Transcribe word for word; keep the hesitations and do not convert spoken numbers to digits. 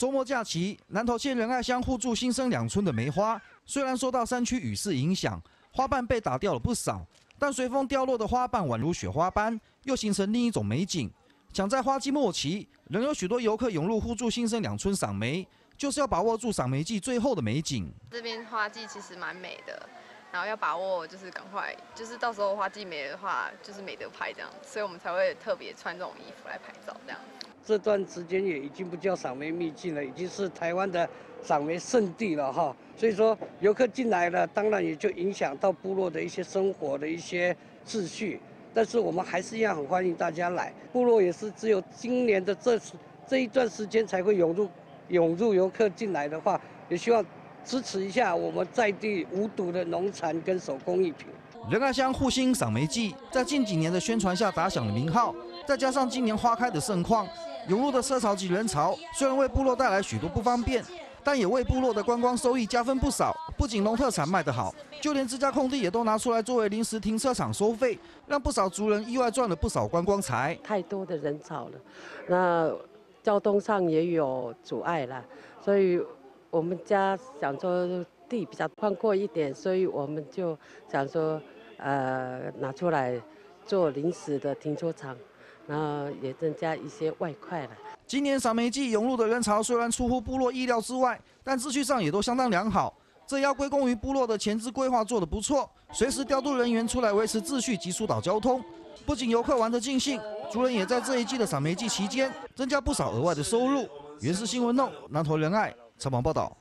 周末假期，南投县仁爱乡互助新生两村的梅花，虽然受到山区雨势影响，花瓣被打掉了不少，但随风掉落的花瓣宛如雪花般，又形成另一种美景。抢在花季末期，仍有许多游客涌入互助新生两村赏梅，就是要把握住赏梅季最后的美景。 这边花季其实蛮美的，然后要把握，就是赶快，就是到时候花季没的话，就是没得拍这样，所以我们才会特别穿这种衣服来拍照这样。 这段时间也已经不叫赏梅秘境了，已经是台湾的赏梅圣地了哈。所以说游客进来了，当然也就影响到部落的一些生活的一些秩序。但是我们还是一样很欢迎大家来，部落也是只有今年的这这一段时间才会涌入涌入游客进来的话，也希望支持一下我们在地无毒的农产跟手工艺品。 仁爱乡互新赏梅季在近几年的宣传下打响了名号，再加上今年花开的盛况，涌入的车潮及人潮虽然为部落带来许多不方便，但也为部落的观光收益加分不少。不仅农特产卖得好，就连自家空地也都拿出来作为临时停车场收费，让不少族人意外赚了不少观光财。 太多的人潮了，那交通上也有阻碍了，所以我们家想说地比较宽阔一点，所以我们就想说，呃，拿出来做临时的停车场，然后也增加一些外快了。 今年赏梅季涌入的人潮虽然出乎部落意料之外，但秩序上也都相当良好。这要归功于部落的前置规划做得不错，随时调度人员出来维持秩序及疏导交通。不仅游客玩得尽兴，族人也在这一季的赏梅季期间增加不少额外的收入。原视新闻弄南投仁爱采访报道。